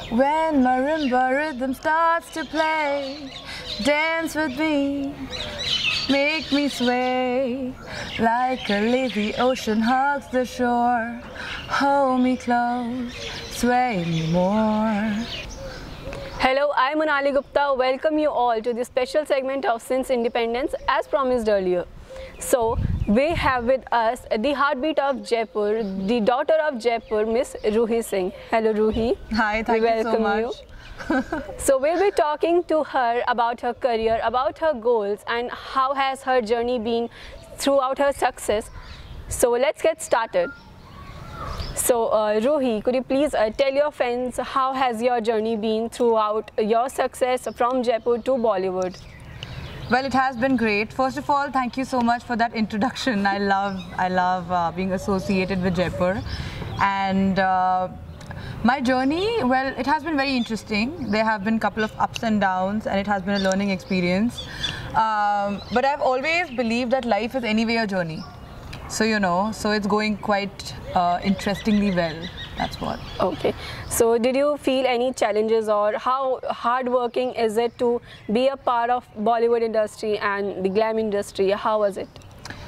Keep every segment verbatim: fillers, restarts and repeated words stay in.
When marimba rhythm starts to play, dance with me, make me sway, like a lazy ocean hugs the shore. Hold me close, sway me more. Hello, I'm Monali Gupta. Welcome you all to this special segment of Since Independence as promised earlier. So, we have with us the heartbeat of Jaipur, the daughter of Jaipur, Miss Ruhi Singh. Hello Ruhi. Hi, thank we you so much. You. So, we'll be talking to her about her career, about her goals and how has her journey been throughout her success. So, let's get started. So, uh, Ruhi, could you please uh, tell your fans how has your journey been throughout your success from Jaipur to Bollywood? Well, it has been great. First of all, thank you so much for that introduction. I love, I love uh, being associated with Jaipur, and uh, my journey. Well, it has been very interesting. There have been a couple of ups and downs, and it has been a learning experience. Um, but I've always believed that life is anyway a journey. So, you know, so it's going quite uh, interestingly well, that's what. Okay. So, did you feel any challenges, or how hardworking is it to be a part of Bollywood industry and the glam industry? How was it?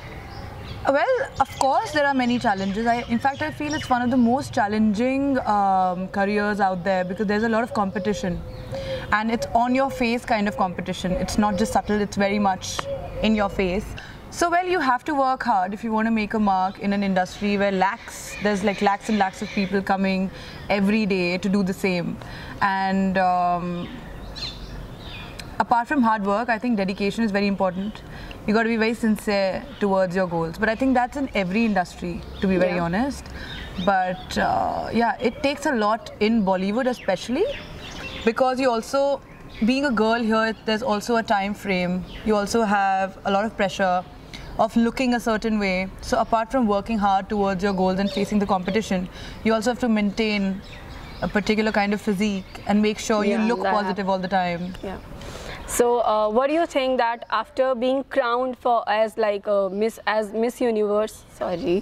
Well, of course there are many challenges. I, in fact, I feel it's one of the most challenging um, careers out there because there's a lot of competition. And it's on your face kind of competition. It's not just subtle, it's very much in your face. So, well, you have to work hard if you want to make a mark in an industry where lakhs, there's like lakhs and lakhs of people coming every day to do the same. And um, apart from hard work, I think dedication is very important. You got to be very sincere towards your goals. But I think that's in every industry, to be very yeah. honest. But uh, yeah, it takes a lot in Bollywood especially, because you also, being a girl here, there's also a time frame. You also have a lot of pressure of looking a certain way. So apart from working hard towards your goals and facing the competition, you also have to maintain a particular kind of physique and make sure yeah, you look positive all the time. Yeah. So uh, what do you think that after being crowned for as like a Miss as Miss Universe, sorry.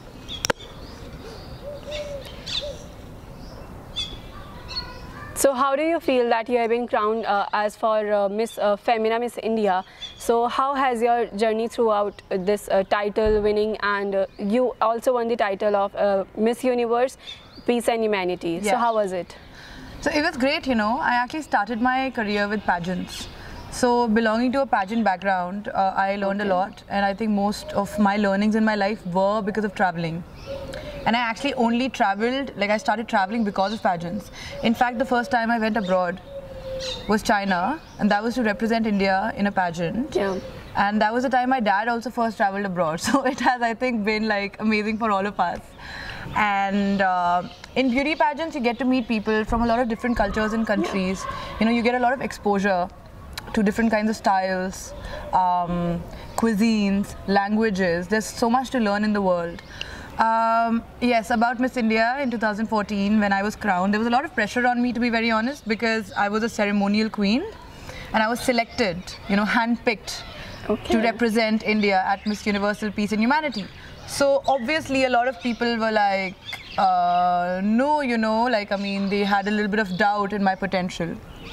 So how do you feel that you have been crowned uh, as for uh, Miss uh, Femina Miss India? So how has your journey throughout uh, this uh, title winning, and uh, you also won the title of uh, Miss Universe Peace and Humanity. Yeah. So how was it? So it was great, you know. I actually started my career with pageants. So belonging to a pageant background, uh, I learned okay. a lot, and I think most of my learnings in my life were because of traveling. And I actually only traveled, like I started traveling because of pageants. In fact, the first time I went abroad was China, and that was to represent India in a pageant. Yeah. And that was the time my dad also first traveled abroad. So it has, I think, been like amazing for all of us. And uh, in beauty pageants, you get to meet people from a lot of different cultures and countries. Yeah. You know, you get a lot of exposure to different kinds of styles, um, cuisines, languages. There's so much to learn in the world. Um, yes, about Miss India in two thousand fourteen, when I was crowned, there was a lot of pressure on me, to be very honest, because I was a ceremonial queen and I was selected, you know, handpicked okay. to represent India at Miss Universal Peace and Humanity. So obviously a lot of people were like, uh, no, you know, like, I mean, they had a little bit of doubt in my potential.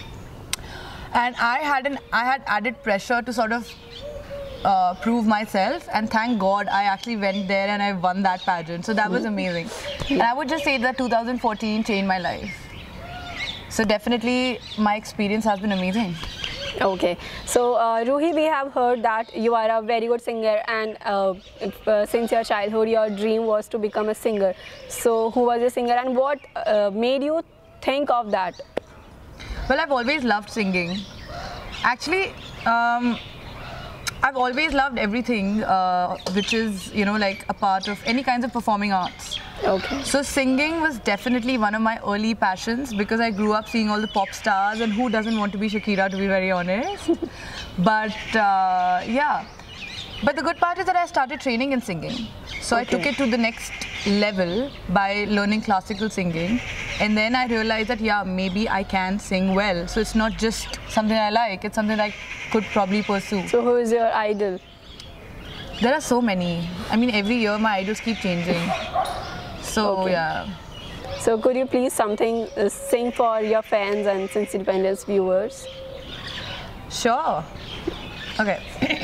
And I had, an, I had added pressure to sort of Uh, prove myself, and thank God I actually went there and I won that pageant. So that was amazing. And I would just say that two thousand fourteen changed my life. So definitely my experience has been amazing. Okay. So uh, Ruhi, we have heard that you are a very good singer, and uh, if, uh, since your childhood your dream was to become a singer. So who was your singer, and what uh, made you think of that? Well, I've always loved singing. Actually, um, I've always loved everything uh, which is, you know, like a part of any kinds of performing arts. Okay. So singing was definitely one of my early passions, because I grew up seeing all the pop stars, and who doesn't want to be Shakira, to be very honest. But uh, yeah. But the good part is that I started training in singing. So okay. I took it to the next level by learning classical singing. And then I realized that, yeah, maybe I can sing well. So it's not just something I like, it's something I could probably pursue. So who is your idol? There are so many. I mean, every year my idols keep changing. So, okay. yeah. So could you please something uh, sing for your fans and Since Independence viewers? Sure. Okay.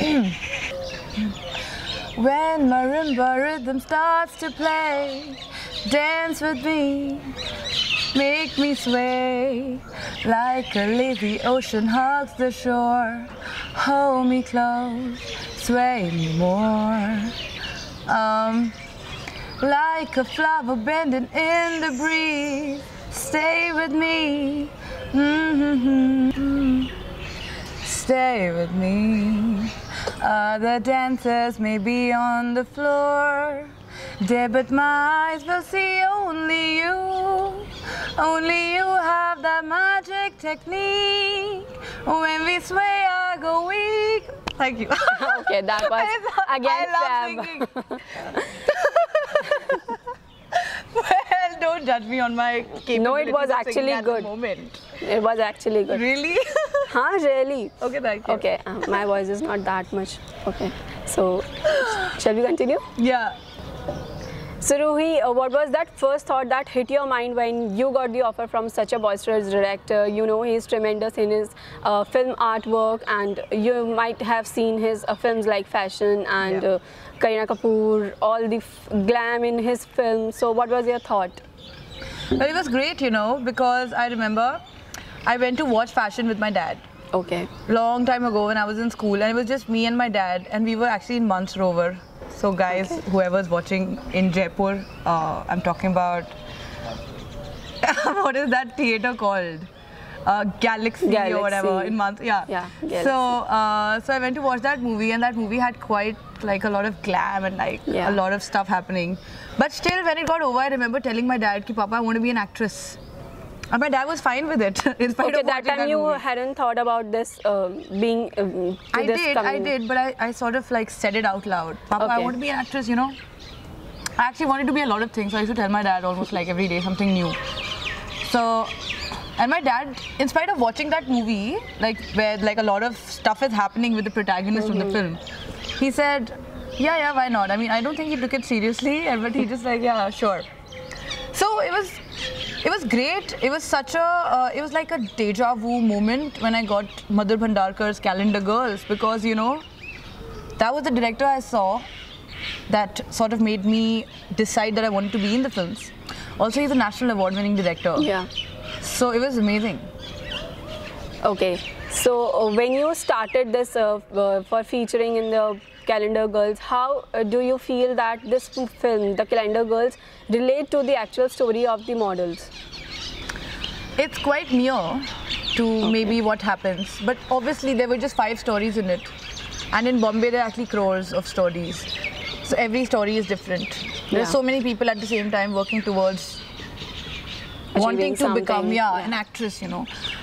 When marimba rhythm starts to play, dance with me, make me sway, like a lazy ocean hugs the shore. Hold me close, sway me more. Um, like a flower bending in the breeze, stay with me. Mm-hmm. Stay with me. Other dancers may be on the floor, dear, but my eyes will see only you. Only you have that magic technique. When we sway, I go weak. Thank you. Okay, that was again I love singing. Well, don't judge me on my capability. No, it was actually at good. The moment. It was actually good. Really? Huh? Really? Okay, thank you. Okay, uh, my voice is not that much. Okay, so shall we continue? Yeah. So Ruhi, uh, what was that first thought that hit your mind when you got the offer from such a boisterous director? You know, he's tremendous in his uh, film artwork, and you might have seen his uh, films like Fashion and yeah. uh, Kareena Kapoor, all the f glam in his film. So what was your thought? Well, it was great, you know, because I remember I went to watch Fashion with my dad. Okay. Long time ago when I was in school, and it was just me and my dad, and we were actually in Months Rover. So guys, okay. Whoever's watching in Jaipur, uh, I'm talking about, what is that theatre called? Uh, Galaxy, Galaxy or whatever in month, yeah. Yeah. So, uh, so I went to watch that movie, and that movie had quite like a lot of glam and like yeah. a lot of stuff happening. But still, when it got over, I remember telling my dad, "Ki Papa, I want to be an actress." And my dad was fine with it. In spite okay, of that time that you movie. hadn't thought about this uh, being. Uh, I this did, coming. I did, but I, I sort of like said it out loud. Papa, okay. I want to be an actress, you know. I actually wanted to be a lot of things, so I used to tell my dad almost like every day something new. So, and my dad, in spite of watching that movie, like where like a lot of stuff is happening with the protagonist mm-hmm. of the film, he said, yeah, yeah, why not? I mean, I don't think he took it seriously, but he just like, yeah, sure. So it was, it was great. It was such a, uh, it was like a deja vu moment when I got Madhur Bhandarkar's Calendar Girls, because you know, that was the director I saw that sort of made me decide that I wanted to be in the films. Also, he's a national award-winning director. Yeah. So it was amazing. Okay. So uh, when you started this uh, uh, for featuring in the Calendar Girls, how uh, do you feel that this film, the Calendar Girls, relate to the actual story of the models? It's quite near to okay. maybe what happens, but obviously there were just five stories in it, and in Bombay there are actually crores of stories. So every story is different. There yeah. are so many people at the same time working towards Achieving wanting to something. become yeah, yeah. an actress, you know.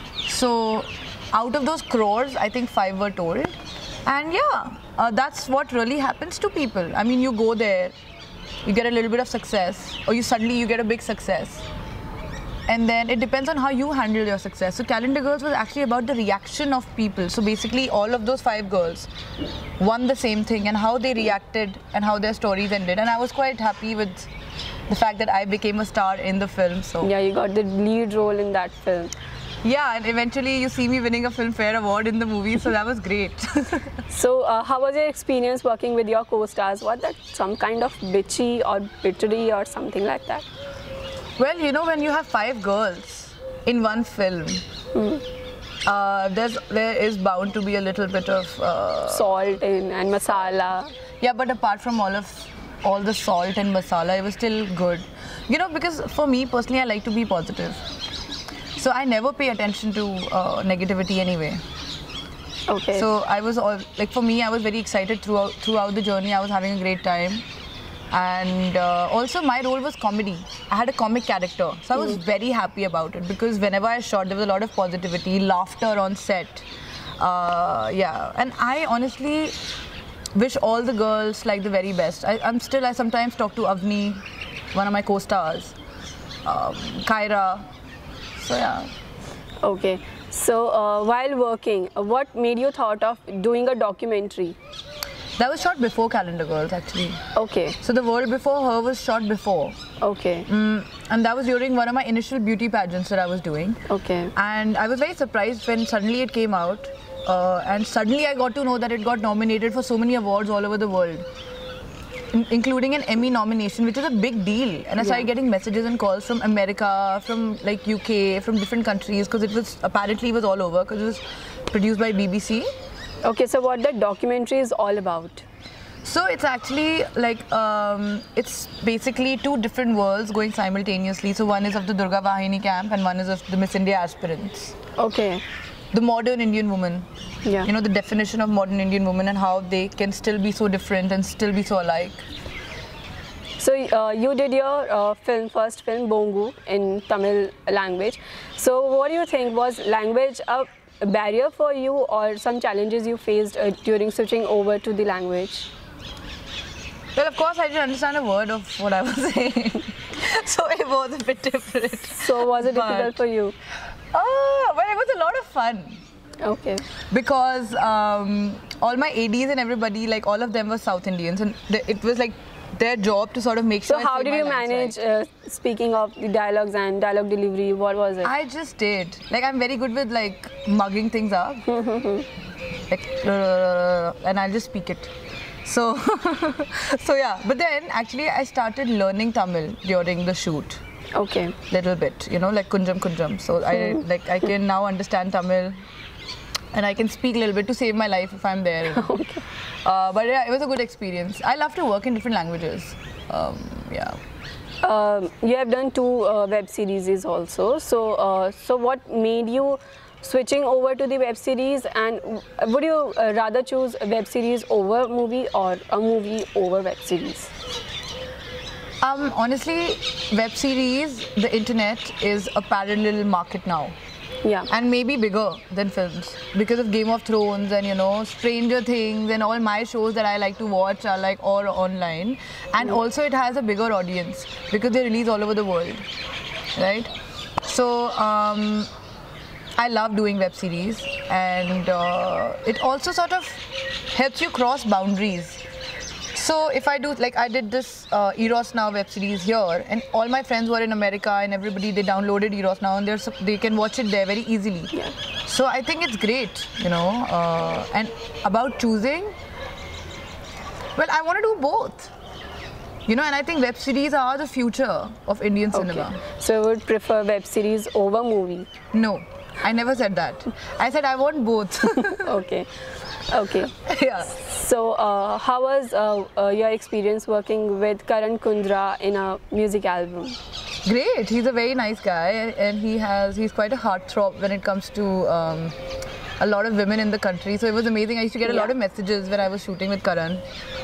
So out of those crores, I think five were told. And yeah, uh, that's what really happens to people. I mean, you go there, you get a little bit of success, or you suddenly you get a big success. And then it depends on how you handle your success. So Calendar Girls was actually about the reaction of people. So basically all of those five girls won the same thing, and how they reacted and how their stories ended. And I was quite happy with the fact that I became a star in the film. So yeah, you got the lead role in that film. Yeah, and eventually you see me winning a Filmfare Award in the movie, so that was great. So uh, how was your experience working with your co-stars? Was that some kind of bitchy or bittery or something like that? Well, you know, when you have five girls in one film, mm. uh, there's, there is bound to be a little bit of... Uh, salt in, and masala. Yeah, but apart from all of all the salt and masala, it was still good. You know, because for me personally, I like to be positive. So I never pay attention to uh, negativity anyway. Okay. So I was all, like for me, I was very excited throughout, throughout the journey. I was having a great time. And uh, also my role was comedy. I had a comic character, so I was mm. very happy about it, because whenever I shot there was a lot of positivity, laughter on set. Uh, yeah, and I honestly wish all the girls like the very best. I, I'm still, I sometimes talk to Avni, one of my co-stars, um, Kyra, so yeah. Okay, so uh, while working, uh, what made you thought of doing a documentary? That was shot before Calendar Girls, actually. Okay. So The World Before Her was shot before. Okay. Mm, and that was during one of my initial beauty pageants that I was doing. Okay. And I was very surprised when suddenly it came out. Uh, and suddenly I got to know that it got nominated for so many awards all over the world, in including an Emmy nomination, which is a big deal. And I started yeah. getting messages and calls from America, from like U K, from different countries, because it was apparently it was all over, because it was produced by B B C. Okay, so what the documentary is all about? So it's actually like, um, it's basically two different worlds going simultaneously. So one is of the Durga Vahini camp and one is of the Miss India aspirants. Okay. The modern Indian woman. Yeah. You know, the definition of modern Indian woman and how they can still be so different and still be so alike. So uh, you did your uh, film, first film, Bongu, in Tamil language. So what do you think, was language a barrier for you or some challenges you faced uh, during switching over to the language? Well, of course, I didn't understand a word of what I was saying, so it was a bit different. So was it but, difficult for you? Oh, well, it was a lot of fun. Okay. Because um, all my A Ds and everybody, like all of them were South Indians, and it was like their job to sort of make sure. So how did you manage right. uh, speaking of the dialogues and dialogue delivery? What was it? I just did. Like I'm very good with like mugging things up, like, uh, and I'll just speak it. So, so yeah, but then actually I started learning Tamil during the shoot. Okay. Little bit, you know, like kunjam kunjam. So I like I can now understand Tamil, and I can speak a little bit to save my life if I'm there. You know? Okay. Uh, but yeah, it was a good experience. I love to work in different languages. Um, yeah. Um, you have done two uh, web series also. So, uh, so what made you switching over to the web series, and would you uh, rather choose a web series over movie or a movie over web series? Um, honestly, web series, the internet is a parallel market now. Yeah. And maybe bigger than films because of Game of Thrones and, you know, Stranger Things, and all my shows that I like to watch are like all online. And mm-hmm. also it has a bigger audience because they release all over the world, right? So, um, I love doing web series, and uh, it also sort of helps you cross boundaries. So if I do, like I did this uh, Eros Now web series here, and all my friends were in America, and everybody, they downloaded Eros Now, and they're, they can watch it there very easily. Yeah. So I think it's great, you know. Uh, and about choosing, well, I want to do both. You know, and I think web series are the future of Indian okay. cinema. So you would prefer web series over movie? No. I never said that. I said I want both. Okay. Okay. Yeah. So, uh, how was uh, uh, your experience working with Karan Kundra in a music album? Great. He's a very nice guy, and he has he's quite a heartthrob when it comes to um, a lot of women in the country. So it was amazing. I used to get a yeah. lot of messages when I was shooting with Karan,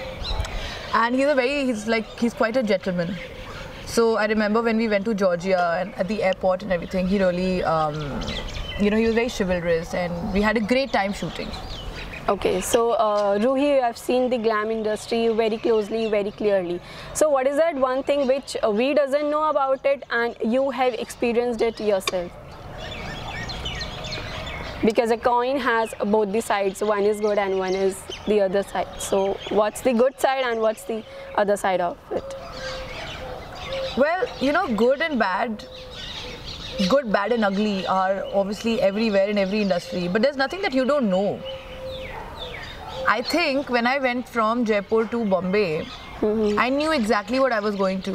and he's a very he's like he's quite a gentleman. So I remember when we went to Georgia and at the airport and everything, he really, um, you know, he was very chivalrous, and we had a great time shooting. Okay, so uh, Ruhi, I've seen the glam industry very closely, very clearly. So what is that one thing which we doesn't know about it and you have experienced it yourself? Because a coin has both the sides, one is good and one is the other side. So what's the good side and what's the other side of it? Well, you know, good and bad, good, bad and ugly are obviously everywhere in every industry, but there's nothing that you don't know. I think when I went from Jaipur to Bombay, mm-hmm. I knew exactly what I was going to.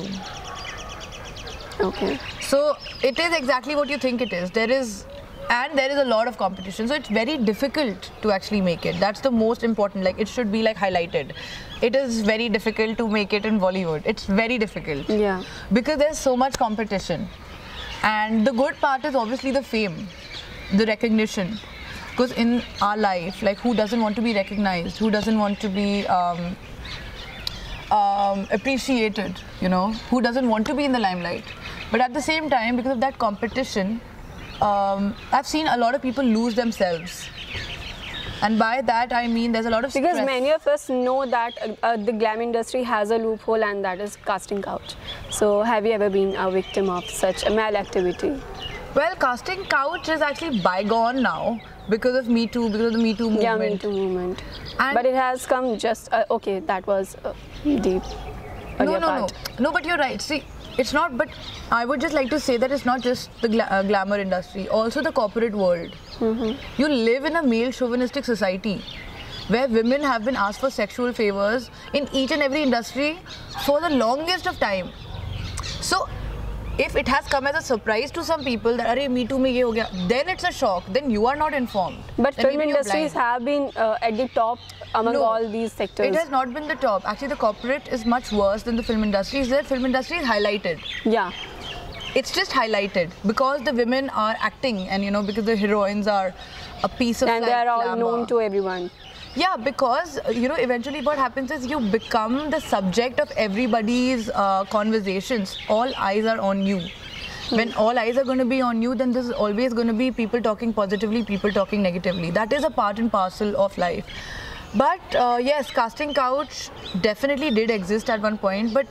Okay. So it is exactly what you think it is. There is, and there is a lot of competition. So it's very difficult to actually make it. That's the most important. Like it should be like highlighted. It is very difficult to make it in Bollywood. It's very difficult. Yeah. Because there's so much competition. And the good part is obviously the fame, the recognition. Because in our life, like who doesn't want to be recognized? Who doesn't want to be um, um, appreciated? You know, who doesn't want to be in the limelight? But at the same time, because of that competition, um, I've seen a lot of people lose themselves. And by that I mean there's a lot of stress. Because many of us know that uh, uh, the glam industry has a loophole, and that is casting couch. So have you ever been a victim of such a malactivity? Well, casting couch is actually bygone now because of Me Too, because of the Me Too movement. Yeah, Me Too movement. And but it has come just, uh, okay, that was uh, deep. No, no, part. no. No, but you're right. See, It's not, but I would just like to say that it's not just the gla uh, glamour industry, also the corporate world. Mm-hmm. You live in a male chauvinistic society where women have been asked for sexual favors in each and every industry for the longest of time. So, if it has come as a surprise to some people that "Arey, me too, me ye ho gaya," then it's a shock. Then you are not informed. But then film industries have been uh, at the top among no, all these sectors. It has not been the top. Actually, the corporate is much worse than the film industry. The film industry is highlighted. Yeah. It's just highlighted because the women are acting, and you know, because the heroines are a piece of and like, they are all glamour. known to everyone. Yeah, because you know, eventually what happens is you become the subject of everybody's uh, conversations. All eyes are on you. When all eyes are going to be on you, then there's always going to be people talking positively, people talking negatively. That is a part and parcel of life. But uh, yes, casting couch definitely did exist at one point, but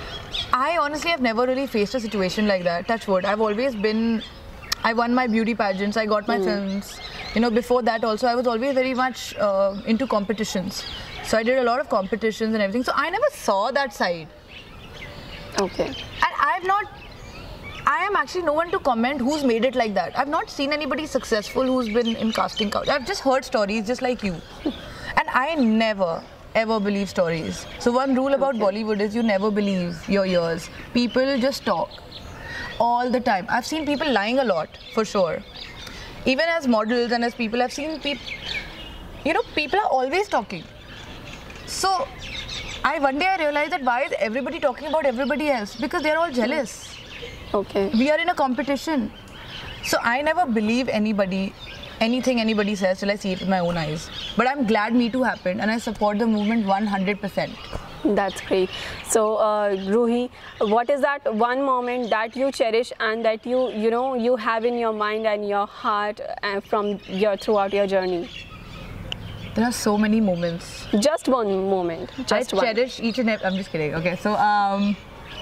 I honestly have never really faced a situation like that. Touch wood. I've always been, I won my beauty pageants, I got my mm. films. You know, before that also, I was always very much uh, into competitions. So I did a lot of competitions and everything. So I never saw that side. Okay. And I've not, I am actually no one to comment who's made it like that. I've not seen anybody successful who's been in casting couch. I've just heard stories just like you. And I never, ever believe stories. So one rule about okay. Bollywood is you never believe your ears. People just talk all the time. I've seen people lying a lot, for sure. Even as models and as people, I've seen people, you know, people are always talking. So, I one day I realized that why is everybody talking about everybody else? Because they're all jealous. Okay. We are in a competition. So, I never believe anybody, anything anybody says till I see it with my own eyes. But I'm glad Me Too happened and I support the movement one hundred percent. That's great. So, uh, Ruhi, what is that one moment that you cherish and that you, you know, you have in your mind and your heart uh, from your throughout your journey? There are so many moments. Just one moment. Just I one. cherish each and every. I'm just kidding. Okay, so um,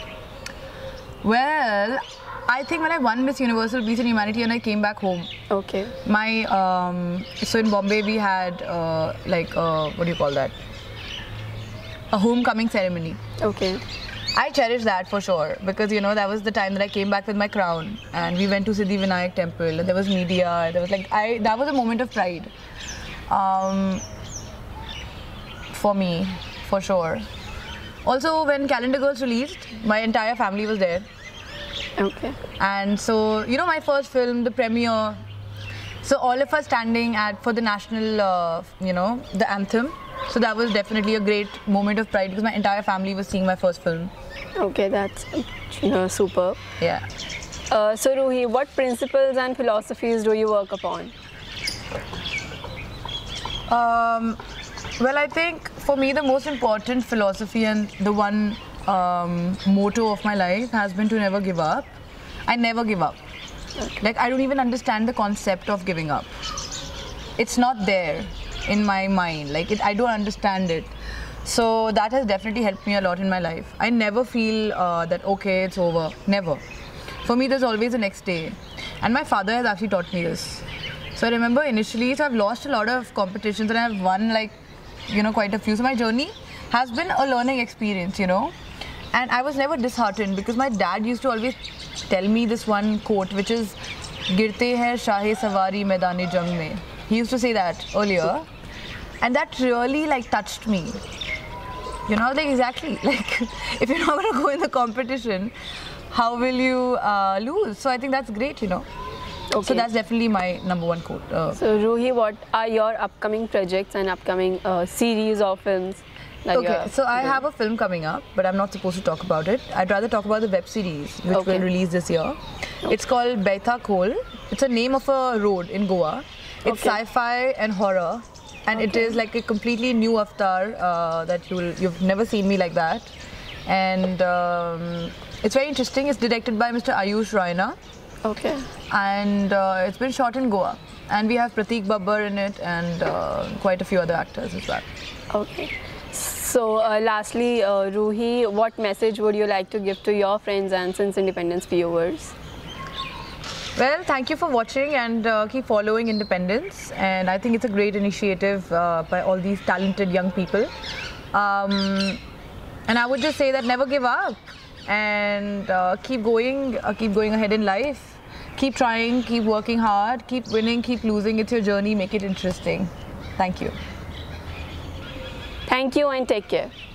well, I think when I won Miss Universal Peace and Humanity and I came back home. Okay. My um, so in Bombay we had uh, like uh, what do you call that? A homecoming ceremony. Okay. I cherish that for sure because you know that was the time that I came back with my crown and we went to Siddhi Vinayak temple and there was media. There was like I that was a moment of pride. Um, for me, for sure. Also, when Calendar Girls released, my entire family was there. Okay. And so you know my first film, the premiere. So all of us standing at for the national, uh, you know, the anthem. So that was definitely a great moment of pride because my entire family was seeing my first film. Okay, that's you know, superb. Yeah. Uh, so Ruhi, what principles and philosophies do you work upon? Um, well, I think for me the most important philosophy and the one um, motto of my life has been to never give up. I never give up. Okay. Like I don't even understand the concept of giving up. It's not there in my mind, like it, I don't understand it. So that has definitely helped me a lot in my life. I never feel uh, that okay, it's over, never. For me there's always a next day and my father has actually taught me this. So I remember initially, so I've lost a lot of competitions and I've won like, you know, quite a few. So my journey has been a learning experience, you know. And I was never disheartened because my dad used to always tell me this one quote which is Girte hai shahe savari maidane jang mein. He used to say that earlier. And that really like touched me. You know, like exactly, like if you're not going to go in the competition, how will you uh, lose? So I think that's great, you know. Okay. So that's definitely my number one quote. Uh, so Ruhi, what are your upcoming projects and upcoming uh, series or films? Like okay, so I have a film coming up, but I'm not supposed to talk about it. I'd rather talk about the web series, which okay. will release this year. Okay. It's called Baitha Khol. It's a name of a road in Goa. It's okay. sci-fi and horror. And okay. it is like a completely new avatar uh, that you'll, you've never seen me like that. And um, it's very interesting. It's directed by Mister Ayush Raina. Okay. And uh, it's been shot in Goa. And we have Prateek Babbar in it and uh, quite a few other actors as well. Okay. So uh, lastly, uh, Ruhi, what message would you like to give to your friends and Since Independence viewers? Well, thank you for watching and uh, keep following Independence. And I think it's a great initiative uh, by all these talented young people. Um, and I would just say that never give up. and uh, keep going, uh, keep going ahead in life. Keep trying, keep working hard, keep winning, keep losing. It's your journey. Make it interesting. Thank you. Thank you and take care.